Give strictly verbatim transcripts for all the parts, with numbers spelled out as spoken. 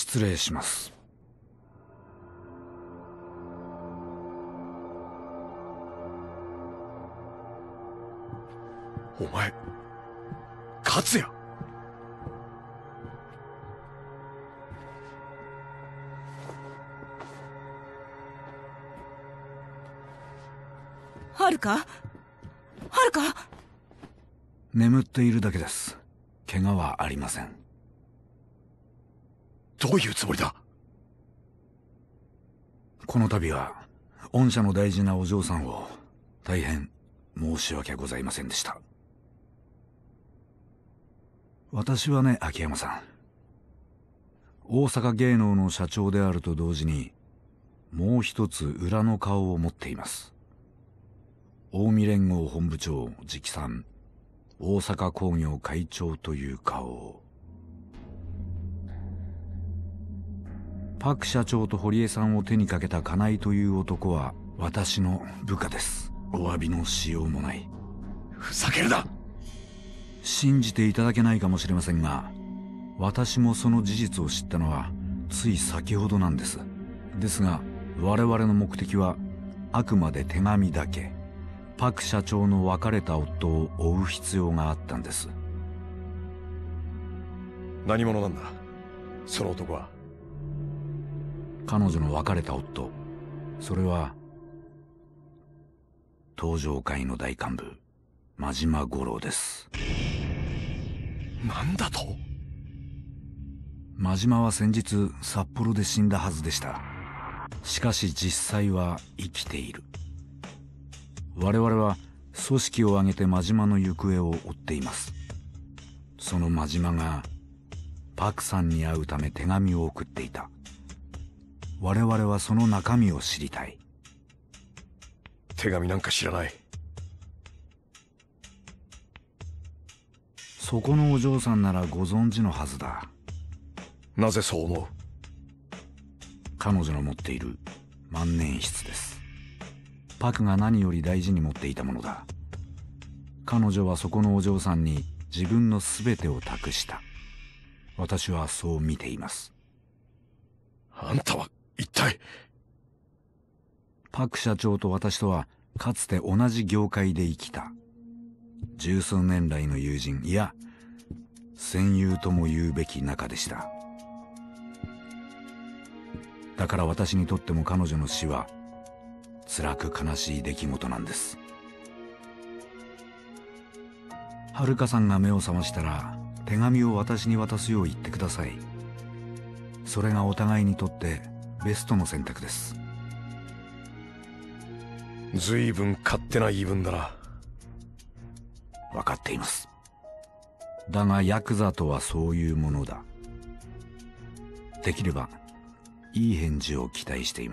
失礼します。 お前、勝也。 はるかはるか。 眠っているだけです。怪我はありません。 どういうつもりだ。 この度は御社の大事なお嬢さんを大変申し訳ございませんでした。私はね、秋山さん、大阪芸能の社長であると同時にもう一つ裏の顔を持っています。近江連合本部長直参大阪工業会長という顔を。パク社長と堀江さんを手にかけた金井という男は私の部下です。お詫びのしようもない。 ふざけるな。 信じていただけないかもしれませんが、私もその事実を知ったのはつい先ほどなんです。ですが我々の目的はあくまで手紙だけ。パク社長の別れた夫を追う必要があったんです。 何者なんだその男は。 彼女の別れた夫、それは東上会の大幹部真島五郎です。 なんだと。 真島は先日札幌で死んだはずでした。しかし実際は生きている。我々は組織を挙げて真島の行方を追っています。その真島がパクさんに会うため手紙を送っていた。我々はその中身を知りたい。 手紙なんか知らない。 そこのお嬢さんならご存知のはずだ。 なぜそう思う。 彼女の持っている万年筆です。パクが何より大事に持っていたものだ。彼女はそこのお嬢さんに自分の全てを託した。私はそう見ています。 あんたは一体。 パク社長と私とはかつて同じ業界で生きた十数年来の友人、いや戦友とも言うべき仲でした。だから私にとっても彼女の死は辛く悲しい出来事なんです。遥さんが目を覚ましたら手紙を私に渡すよう言ってください。それがお互いにとってベストの選択です。 随分勝手な言い分だな。 分かっています。だがヤクザとはそういうものだ。できればいい返事を期待しています。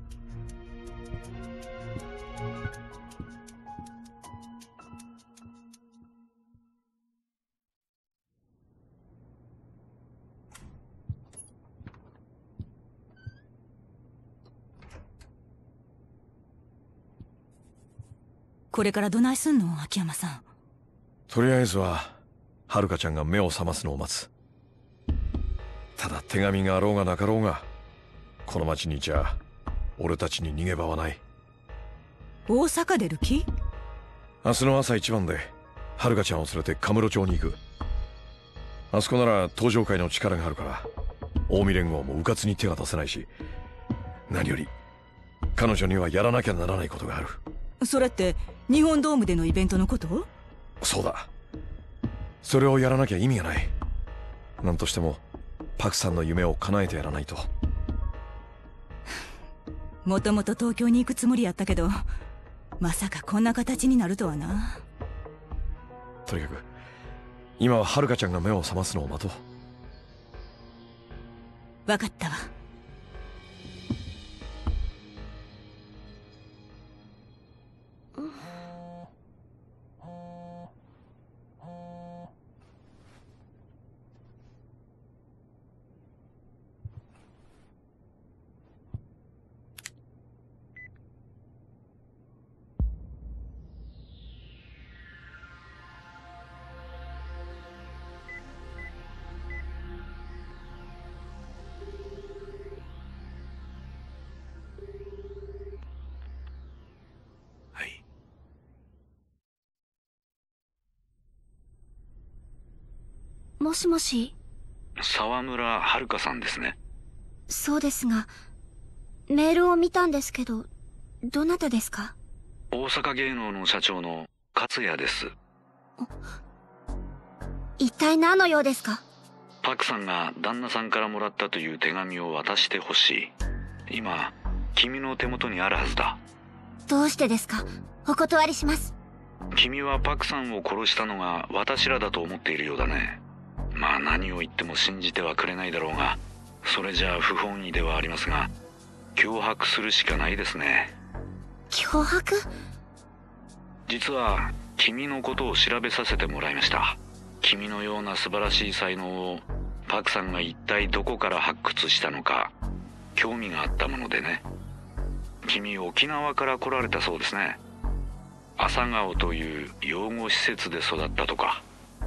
これからどないすんの秋山さん。 とりあえずは遥ちゃんが目を覚ますのを待つ。ただ手紙があろうがなかろうがこの町にいちゃ俺たちに逃げ場はない。 大阪出る気？ 明日の朝一番で遥ちゃんを連れてカムロ町に行く。あそこなら東上会の力があるから近江連合も迂闊に手が出せないし、何より彼女にはやらなきゃならないことがある。 それって日本ドームでのイベントのこと？ そうだ。それをやらなきゃ意味がない。何としてもパクさんの夢を叶えてやらないと。 もともと東京に行くつもりやったけど、まさかこんな形になるとはな。 とにかく今は遥ちゃんが目を覚ますのを待とう。 分かったわ。 もしもし。 沢村遥さんですね。 そうですが、メールを見たんですけど、どなたですか？ 大阪芸能の社長の勝也です。 一体何の用ですか？ パクさんが旦那さんからもらったという手紙を渡してほしい。今君の手元にあるはずだ。 どうしてですか？お断りします。 君はパクさんを殺したのが私らだと思っているようだね。まあ何を言っても信じてはくれないだろうが、それじゃあ不本意ではありますが、脅迫するしかないですね。 脅迫？ 実は君のことを調べさせてもらいました。君のような素晴らしい才能をパクさんが一体どこから発掘したのか興味があったものでね。君沖縄から来られたそうですね。朝顔という養護施設で育ったとか。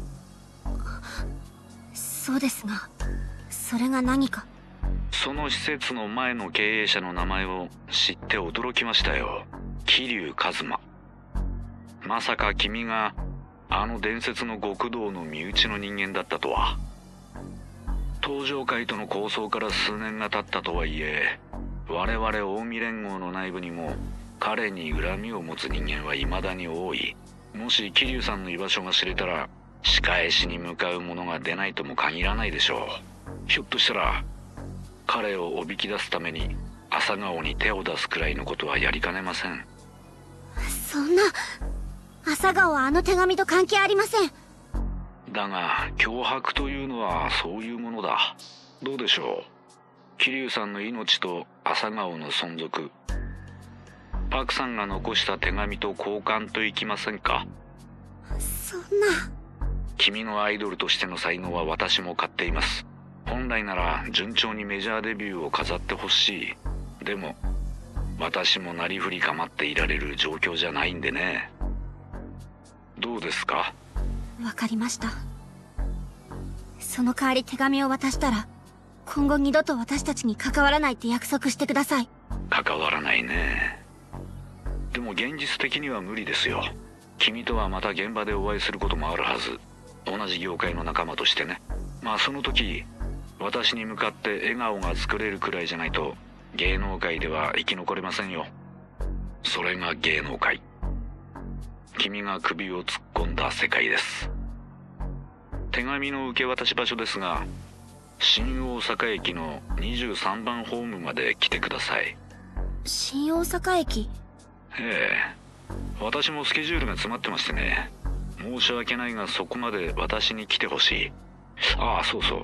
そうですが、それが何か？ その施設の前の経営者の名前を知って驚きましたよ。桐生一馬。まさか君があの伝説の極道の身内の人間だったとは。東上会との抗争から数年が経ったとはいえ、我々近江連合の内部にも彼に恨みを持つ人間は未だに多い。もし桐生さんの居場所が知れたら仕返しに向かう者が出ないとも限らないでしょう。ひょっとしたら彼をおびき出すために朝顔に手を出すくらいのことはやりかねません。 そんな、朝顔はあの手紙と関係ありません。 だが脅迫というのはそういうものだ。どうでしょう、桐生さんの命と朝顔の存続、パクさんが残した手紙と交換といきませんか？ そんな。 君のアイドルとしての才能は私も買っています。本来なら順調にメジャーデビューを飾ってほしい。でも私もなりふり構っていられる状況じゃないんでね。どうですか？ わかりました。その代わり手紙を渡したら、今後二度と私たちに関わらないって約束してください。 関わらないね。でも現実的には無理ですよ。君とはまた現場でお会いすることもあるはず。同じ業界の仲間としてね。まあその時私に向かって笑顔が作れるくらいじゃないと芸能界では生き残れませんよ。それが芸能界。君が首を突っ込んだ世界です。手紙の受け渡し場所ですが、新大阪駅のにじゅうさんばんホームまで来てください。 新大阪駅？ ええ、私もスケジュールが詰まってましてね。申し訳ないがそこまで私に来てほしい。ああ、そうそう、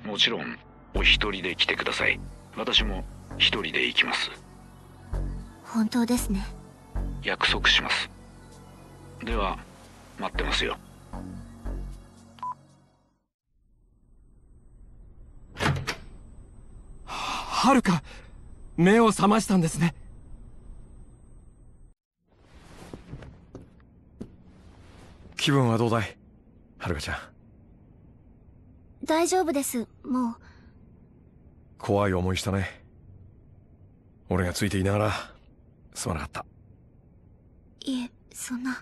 もちろんお一人で来てください。私も一人で行きます。 本当ですね。 約束します。では待ってますよ。 はるか、目を覚ましたんですね。 気分はどうだい、はるかちゃん。 大丈夫です、もう。 怖い思いしたね。俺がついていながらすまなかった。 いえ、そんな。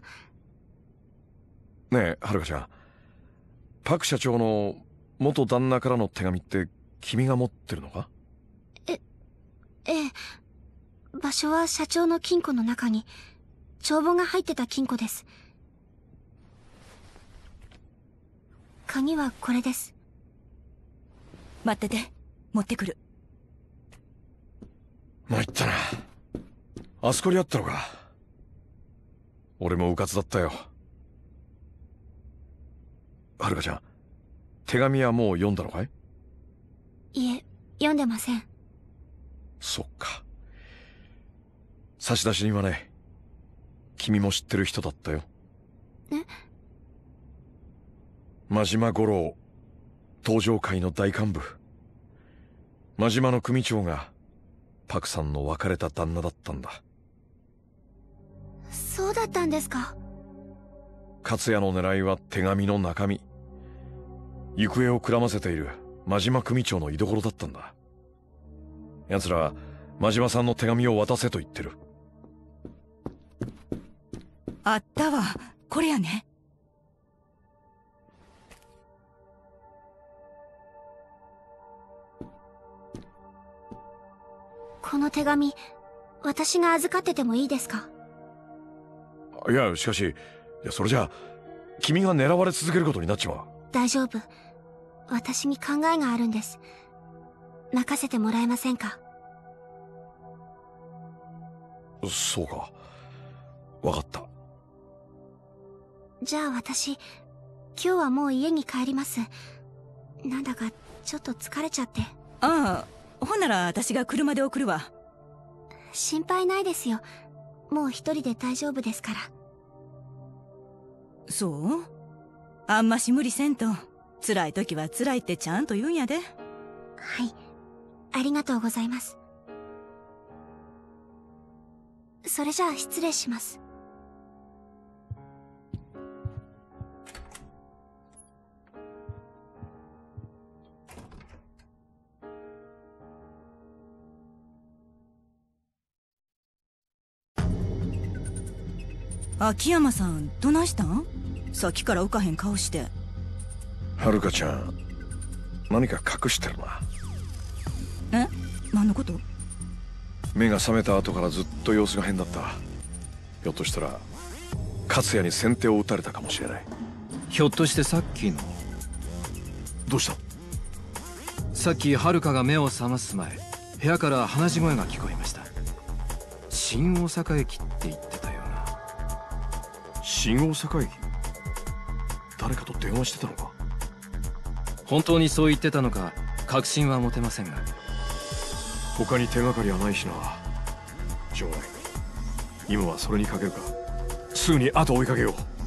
ねえ、はるかちゃん、パク社長の元旦那からの手紙って君が持ってるのか？ え、ええ。場所は社長の金庫の中に、帳簿が入ってた金庫です。鍵はこれです。 待ってて、持ってくる。 参ったな。あそこにあったのか。俺もうかつだったよ。はるかちゃん、手紙はもう読んだのかい？ いえ、読んでません。 そっか。差出人はね、君も知ってる人だったよ。 え？ 真島五郎、東上会の大幹部。真島の組長がパクさんの別れた旦那だったんだ。 そうだったんですか。 勝也の狙いは手紙の中身。行方をくらませている真島組長の居所だったんだ。奴らは真島さんの手紙を渡せと言ってる。 あったわ、これやね。 この手紙、私が預かっててもいいですか？ いや、しかし、いや、それじゃあ君が狙われ続けることになっちまう。 大丈夫。私に考えがあるんです。任せてもらえませんか？ そうか。わかった。 じゃあ私、今日はもう家に帰ります。なんだかちょっと疲れちゃって。 ああ、ほんなら私が車で送るわ。 心配ないですよ。もう一人で大丈夫ですから。 そう？あんまし無理せんと。辛い時は辛いってちゃんと言うんやで。 はい。ありがとうございます。それじゃあ失礼します。 秋山さん、どないしたん？さっきから浮かへん顔して。 遥ちゃん、何か隠してるな。 え？何のこと？ 目が覚めた後からずっと様子が変だった。ひょっとしたら勝也に先手を打たれたかもしれない。 ひょっとしてさっきの。 どうした？ さっき遥が目を覚ます前、部屋から話し声が聞こえました。新大阪駅って言ってたような。 新大阪駅？誰かと電話してたのか？ 本当にそう言ってたのか確信は持てませんが。 他に手がかりはないしな。しょうがない。今はそれにかけるか。すぐに後を追いかけよう。